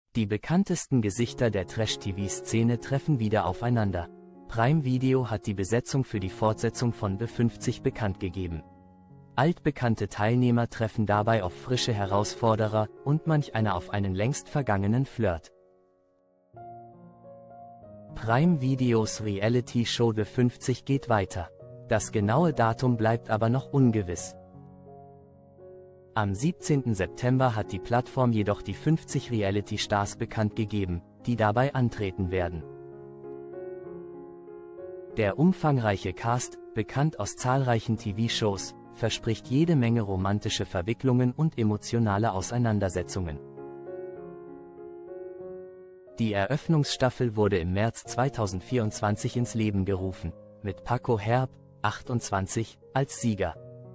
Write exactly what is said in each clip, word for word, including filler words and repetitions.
Die bekanntesten Gesichter der Trash-T V-Szene treffen wieder aufeinander. Prime Video hat die Besetzung für die Fortsetzung von B fünfzig bekannt gegeben. Altbekannte Teilnehmer treffen dabei auf frische Herausforderer und manch einer auf einen längst vergangenen Flirt. Prime Videos Reality-Show B fünfzig geht weiter. Das genaue Datum bleibt aber noch ungewiss. Am siebzehnten September hat die Plattform jedoch die fünfzig Reality-Stars bekannt gegeben, die dabei antreten werden. Der umfangreiche Cast, bekannt aus zahlreichen T V-Shows, verspricht jede Menge romantische Verwicklungen und emotionale Auseinandersetzungen. Die Eröffnungsstaffel wurde im März zweitausendvierundzwanzig ins Leben gerufen, mit Paco Herb, achtundzwanzig, als Sieger.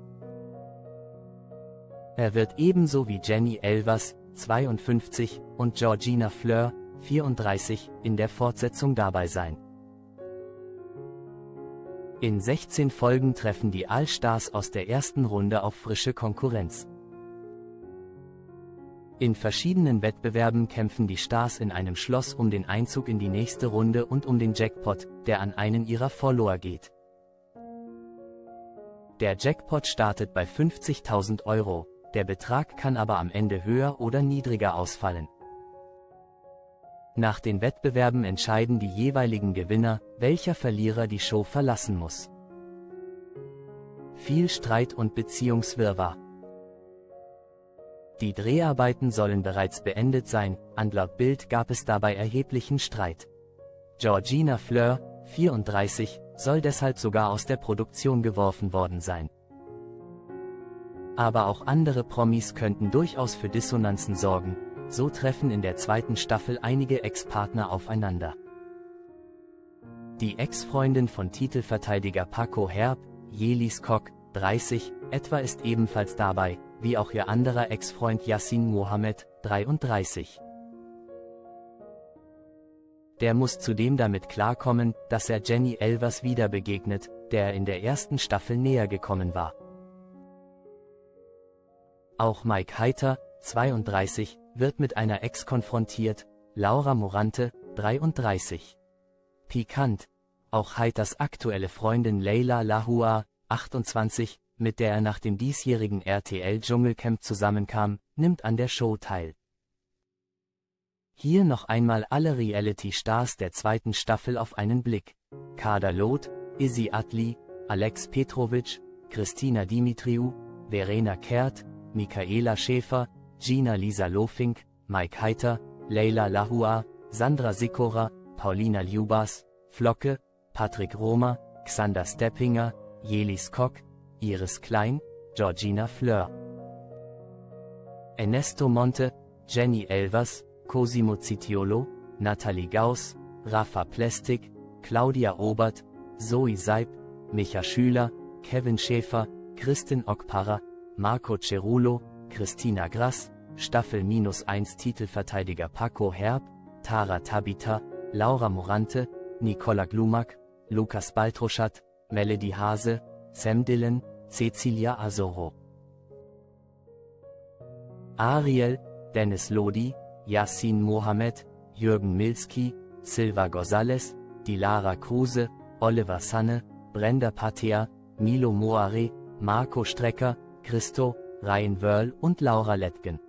Er wird ebenso wie Jenny Elvers, zweiundfünfzig, und Georgina Fleur, vierunddreißig, in der Fortsetzung dabei sein. In sechzehn Folgen treffen die All-Stars aus der ersten Runde auf frische Konkurrenz. In verschiedenen Wettbewerben kämpfen die Stars in einem Schloss um den Einzug in die nächste Runde und um den Jackpot, der an einen ihrer Follower geht. Der Jackpot startet bei fünfzigtausend Euro, der Betrag kann aber am Ende höher oder niedriger ausfallen. Nach den Wettbewerben entscheiden die jeweiligen Gewinner, welcher Verlierer die Show verlassen muss. Viel Streit und Beziehungswirrwarr. Die Dreharbeiten sollen bereits beendet sein, und laut Bild gab es dabei erheblichen Streit. Georgina Fleur, vierunddreißig, soll deshalb sogar aus der Produktion geworfen worden sein. Aber auch andere Promis könnten durchaus für Dissonanzen sorgen, so treffen in der zweiten Staffel einige Ex-Partner aufeinander. Die Ex-Freundin von Titelverteidiger Paco Herb, Yeliz Kok, dreißig, etwa ist ebenfalls dabei, wie auch ihr anderer Ex-Freund Yassin Mohammed, dreiunddreißig. Der muss zudem damit klarkommen, dass er Jenny Elvers wieder begegnet, der er in der ersten Staffel näher gekommen war. Auch Mike Heiter, zweiunddreißig, wird mit einer Ex konfrontiert, Laura Morante, dreiunddreißig. Pikant: Auch Heiters aktuelle Freundin Leila Lahua, achtundzwanzig, mit der er nach dem diesjährigen R T L-Dschungelcamp zusammenkam, nimmt an der Show teil. Hier noch einmal alle Reality-Stars der zweiten Staffel auf einen Blick: Kader Loth, Izzy Adli, Alex Petrovic, Christina Dimitriou, Verena Kehrt, Michaela Schäfer, Gina Lisa Lofink, Mike Heiter, Leila Lahua, Sandra Sikora, Paulina Ljubas, Flocke, Patrick Romer, Xander Steppinger, Yeliz Kok, Iris Klein, Georgina Fleur, Ernesto Monte, Jenny Elvers, Cosimo Zitiolo, Nathalie Gauss, Rafa Plestik, Claudia Obert, Zoe Seib, Micha Schüler, Kevin Schäfer, Kristin Okpara, Marco Cerulo, Christina Grass, Staffel eins Titelverteidiger Paco Herb, Tara Tabita, Laura Morante, Nicola Glumac, Lukas Baltroschat, Melody Hase, Sam Dillon, Cecilia Azoro. Ariel, Dennis Lodi, Yassin Mohammed, Jürgen Milski, Silva González, Dilara Kruse, Oliver Sanne, Brenda Patea, Milo Moare, Marco Strecker, Christo, Ryan Wörl und Laura Letgen.